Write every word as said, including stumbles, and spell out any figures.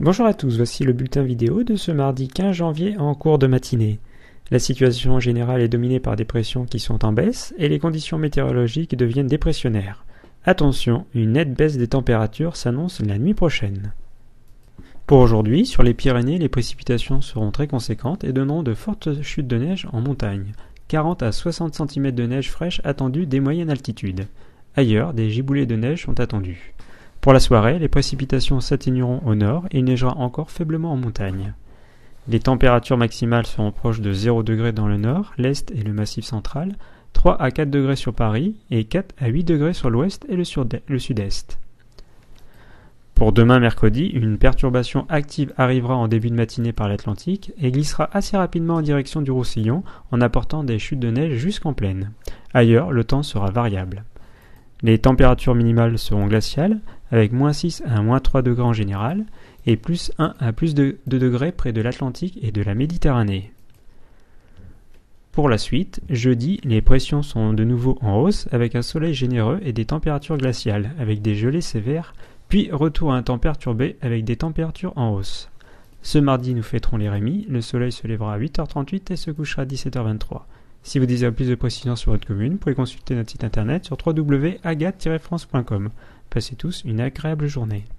Bonjour à tous, voici le bulletin vidéo de ce mardi quinze janvier en cours de matinée. La situation générale est dominée par des pressions qui sont en baisse et les conditions météorologiques deviennent dépressionnaires. Attention, une nette baisse des températures s'annonce la nuit prochaine. Pour aujourd'hui, sur les Pyrénées, les précipitations seront très conséquentes et donneront de fortes chutes de neige en montagne. quarante à soixante centimètres de neige fraîche attendus des moyennes altitudes. Ailleurs, des giboulées de neige sont attendus. Pour la soirée, les précipitations s'atténueront au nord et il neigera encore faiblement en montagne. Les températures maximales seront proches de zéro degré dans le nord, l'est et le massif central, trois à quatre degrés sur Paris et quatre à huit degrés sur l'ouest et le sud-est. Pour demain mercredi, une perturbation active arrivera en début de matinée par l'Atlantique et glissera assez rapidement en direction du Roussillon en apportant des chutes de neige jusqu'en plaine. Ailleurs, le temps sera variable. Les températures minimales seront glaciales, avec moins six à moins trois degrés en général, et plus un à plus deux degrés près de l'Atlantique et de la Méditerranée. Pour la suite, jeudi, les pressions sont de nouveau en hausse, avec un soleil généreux et des températures glaciales, avec des gelées sévères, puis retour à un temps perturbé avec des températures en hausse. Ce mardi, nous fêterons les Rémis, le soleil se lèvera à huit heures trente-huit et se couchera à dix-sept heures vingt-trois. Si vous désirez plus de précisions sur votre commune, vous pouvez consulter notre site internet sur w w w point agathe tiret france point com. Passez tous une agréable journée.